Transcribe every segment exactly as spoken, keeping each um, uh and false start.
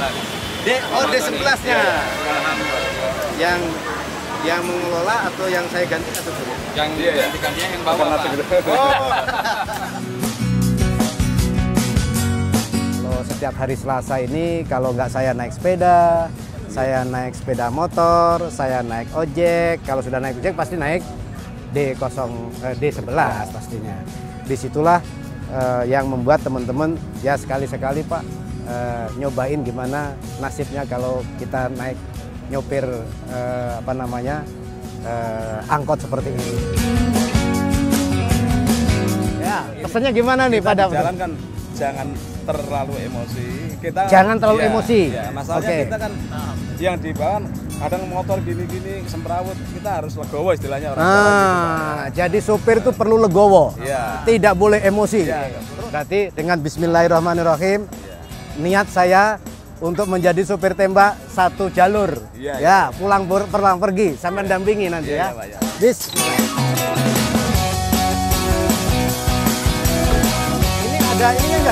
sebelas. D, oh D sebelas-nya. Yang yang mengelola atau yang saya ganti atau tidak? Yang dia ganti-gantinya yang bawa, Pak. Oh. Kalau setiap hari Selasa ini kalau nggak saya naik sepeda, saya naik sepeda motor, saya naik ojek. Kalau sudah naik ojek pasti naik D nol, eh, D sebelas pastinya. Disitulah eh, yang membuat teman-teman ya sekali-sekali Pak eh, nyobain gimana nasibnya kalau kita naik nyopir eh, apa namanya eh, angkot seperti ini. Ya, pesannya gimana nih pada jalan kan jangan terlalu emosi. Kita jangan terlalu ya, emosi. Ya, masalahnya okay. kita kan yang di bawah kadang motor gini-gini semperawut, kita harus legowo istilahnya orang nah, Jawa gitu. Jadi sopir itu perlu legowo. Ya. Tidak boleh emosi. Ya, berarti dengan bismillahirrahmanirrahim ya. Niat saya untuk menjadi sopir tembak satu jalur. Ya, ya. ya pulang pulang pergi sampai dampingi nanti ya. ya. ya, ya. Bismillah. Ini ada ininya enggak?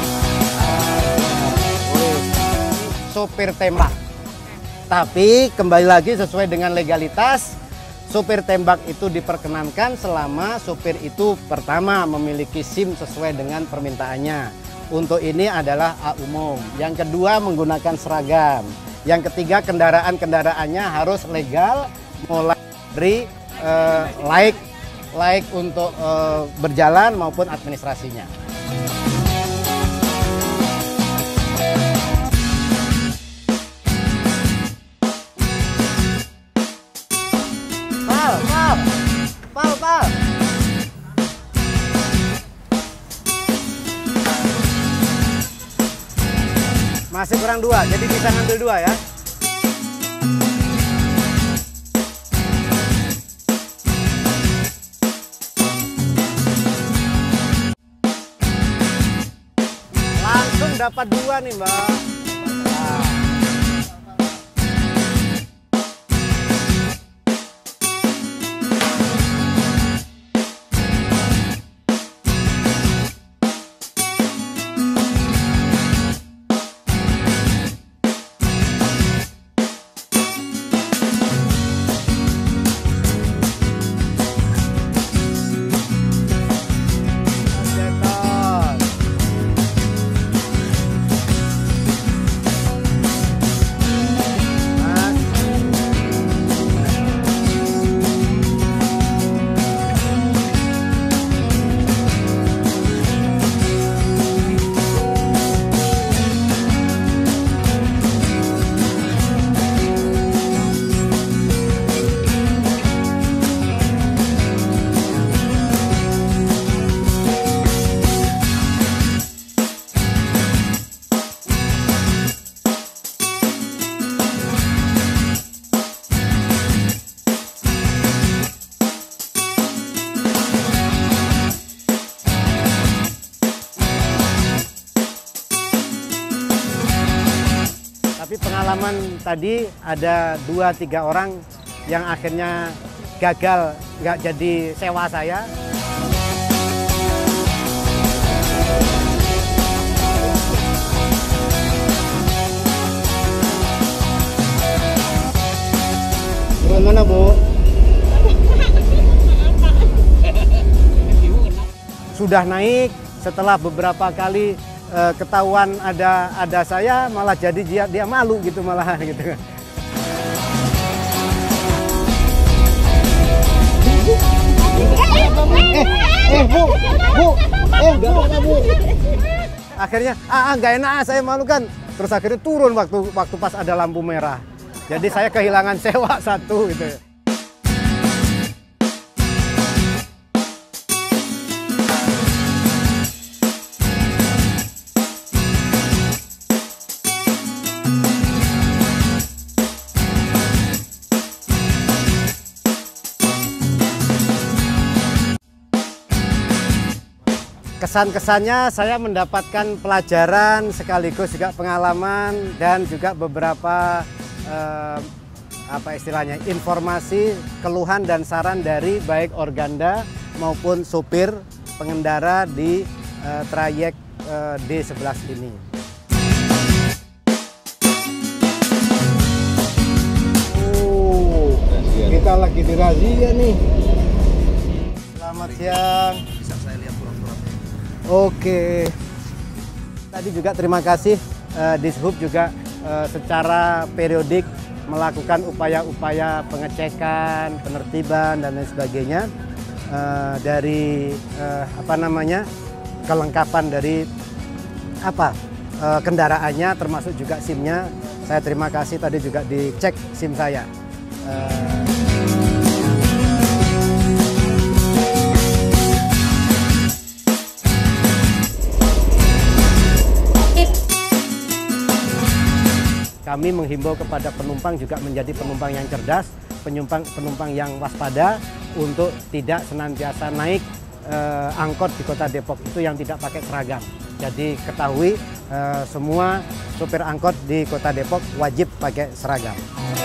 Uh, sopir tembak. Tapi kembali lagi sesuai dengan legalitas, sopir tembak itu diperkenankan selama sopir itu pertama memiliki SIM sesuai dengan permintaannya. Untuk ini adalah A umum. Yang kedua menggunakan seragam. Yang ketiga kendaraan-kendaraannya harus legal, mulai dari uh, laik, laik untuk uh, berjalan maupun administrasinya. Pal, pal, pal, pal. Masih kurang dua, jadi bisa ngambil dua ya. Langsung dapat dua nih Mbak. Nah. Tapi pengalaman tadi ada dua tiga orang yang akhirnya gagal nggak jadi sewa saya. Turun mana Bu? Sudah naik setelah beberapa kali Uh, ketahuan ada ada saya malah jadi dia dia malu gitu malah gitu kan. Eh eh Bu Bu eh Bu Bu. Akhirnya ah nggak enak saya malu kan. Terus akhirnya turun waktu waktu pas ada lampu merah. Jadi saya kehilangan sewa satu gitu. Kesan-kesannya saya mendapatkan pelajaran sekaligus juga pengalaman dan juga beberapa eh, apa istilahnya informasi, keluhan dan saran dari baik organda maupun sopir pengendara di eh, trayek eh, D sebelas ini. kita lagi di razia nih. Selamat siang. Bisa saya lihat surat-suratnya. Oke. Tadi juga terima kasih uh, Dishub juga uh, secara periodik melakukan upaya-upaya pengecekan, penertiban dan lain sebagainya uh, dari uh, apa namanya kelengkapan dari apa uh, kendaraannya termasuk juga SIM-nya. Saya terima kasih tadi juga dicek SIM saya. Uh, Kami menghimbau kepada penumpang juga menjadi penumpang yang cerdas, penumpang penumpang yang waspada untuk tidak senantiasa naik eh, angkot di Kota Depok itu yang tidak pakai seragam. Jadi ketahui eh, semua sopir angkot di Kota Depok wajib pakai seragam.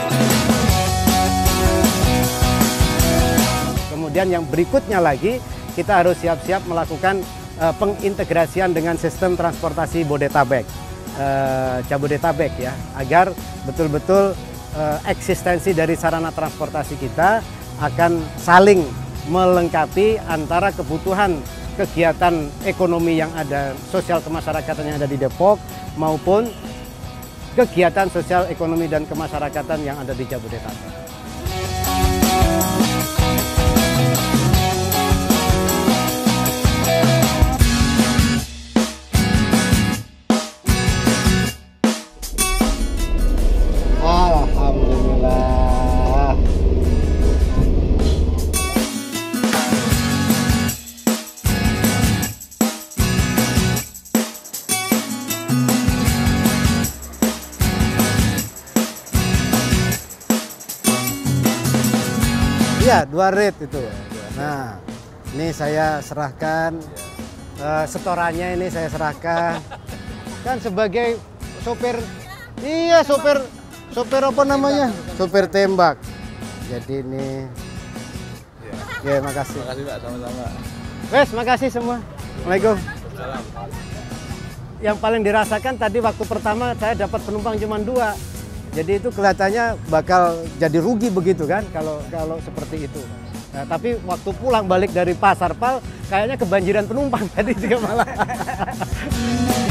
Kemudian yang berikutnya lagi kita harus siap-siap melakukan eh, pengintegrasian dengan sistem transportasi Bodetabek. Uh, Jabodetabek ya, agar betul-betul uh, eksistensi dari sarana transportasi kita akan saling melengkapi antara kebutuhan kegiatan ekonomi yang ada, sosial kemasyarakatan yang ada di Depok maupun kegiatan sosial ekonomi dan kemasyarakatan yang ada di Jabodetabek. Alhamdulillah. Iya, dua rate itu. Nah, ini saya serahkan uh, setorannya ini saya serahkan. Kan sebagai sopir, iya sopir. Sopir apa namanya? Sopir tembak. Jadi ini. Ya, makasih. Makasih Pak, sama-sama. Wes, makasih semua. Assalamualaikum. Yang paling dirasakan tadi waktu pertama saya dapat penumpang cuma dua. Jadi itu kelihatannya bakal jadi rugi begitu kan kalau kalau seperti itu. Nah, tapi waktu pulang balik dari Pasar Pal kayaknya kebanjiran penumpang tadi juga malah.